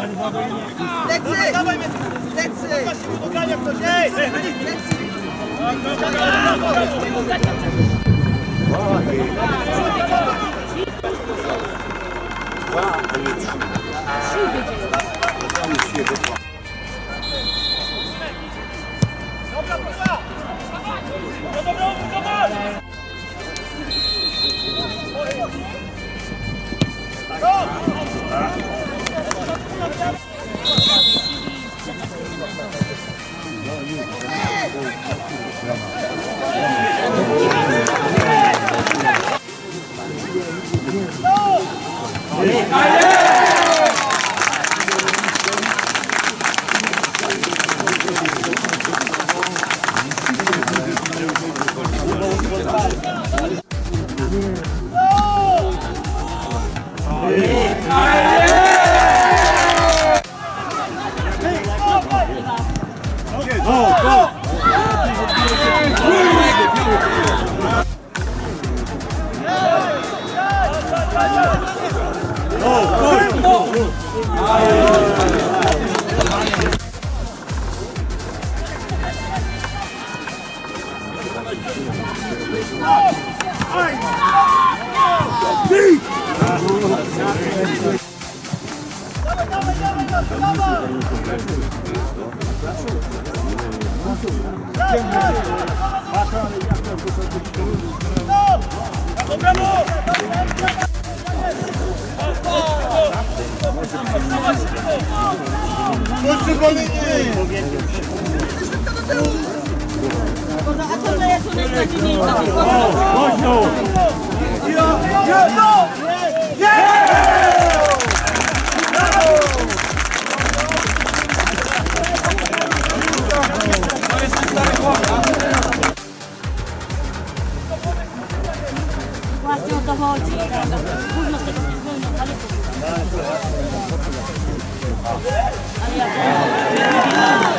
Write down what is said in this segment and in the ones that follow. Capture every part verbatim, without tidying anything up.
Lecy! Lecy! Właśnie o to chodzi. Gówno z tego nie zwolnią, ale ale ja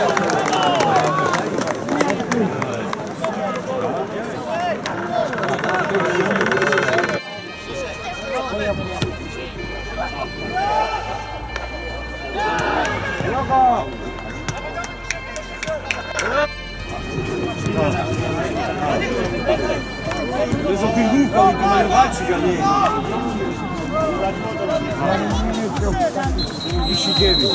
To jest opingówka, oni tu mają walczyć, a nie. trzydzieści dziewięć.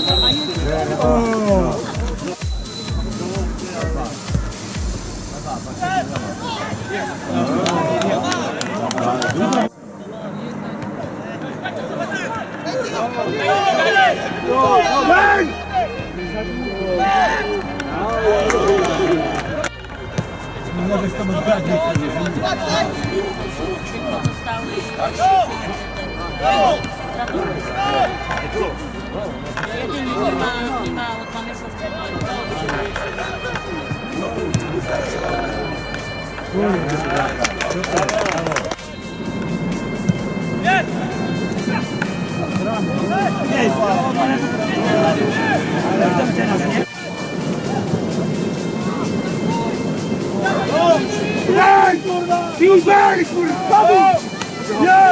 Może z tobą zgadnie. jedynie nie ma, nie ma od mamy Daj, kurwa! Daj, kurwa! Ja!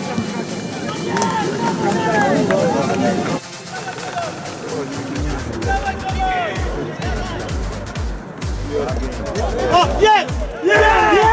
O, jest! Jest!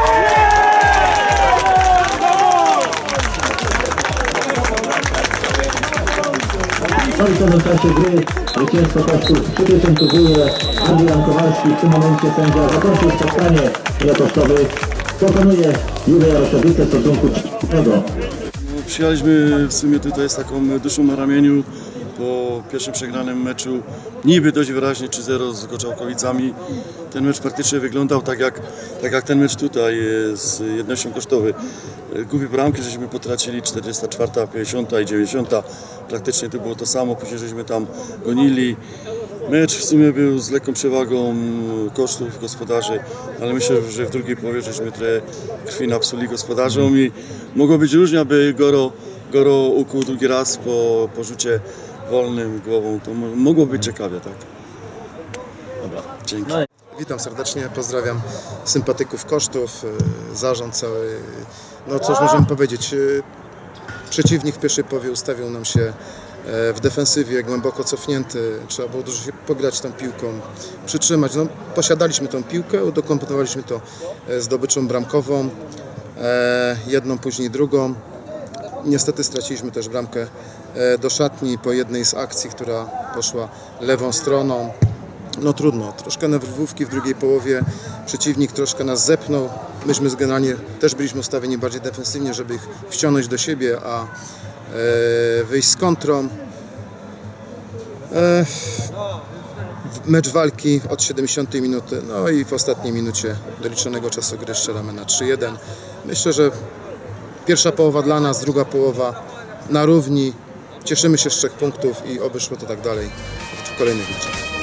W końcowym czasie gry zwycięstwo Kosztów przypieczętowuje Adrian Kowalski. W tym momencie sędzia zakończył spotkanie i Kosztowy pokonuje Jurę Jaroszowice w stosunku czterech. Przyjechaliśmy w sumie tutaj z taką duszą na ramieniu po pierwszym przegranym meczu, niby dość wyraźnie trzy zero z Goczałkowicami. Ten mecz praktycznie wyglądał tak jak, tak jak ten mecz tutaj z jednością Kosztowy. Głupie bramki żeśmy potracili, czterdziesta czwarta, pięćdziesiąta i dziewięćdziesiąta. Praktycznie to było to samo, później żeśmy tam gonili. Mecz w sumie był z lekką przewagą Kosztów, gospodarzy, ale myślę, że w drugiej połowie żeśmy trochę krwi napsuli gospodarzom i mogło być różnie, aby Goro, Goro ukuł drugi raz po, po rzucie wolnym głową. To mogło być ciekawie, tak? Dobra, dzięki. Witam serdecznie, pozdrawiam sympatyków Kosztów, zarząd cały. No cóż możemy powiedzieć, przeciwnik w pierwszej połowie ustawił nam się w defensywie, głęboko cofnięty, trzeba było dużo się pograć tą piłką, przytrzymać. No, posiadaliśmy tą piłkę, udokumentowaliśmy to zdobyczą bramkową, jedną, później drugą. Niestety straciliśmy też bramkę do szatni po jednej z akcji, która poszła lewą stroną. No trudno, troszkę nerwówki w drugiej połowie, przeciwnik troszkę nas zepnął. Myśmy generalnie też byliśmy ustawieni bardziej defensywnie, żeby ich wciągnąć do siebie, a e, wyjść z kontrą. E, mecz walki od siedemdziesiątej minuty, no i w ostatniej minucie doliczonego czasu gry strzelamy na trzy jeden. Myślę, że pierwsza połowa dla nas, druga połowa na równi. Cieszymy się z trzech punktów i oby szło to tak dalej w kolejnych meczach.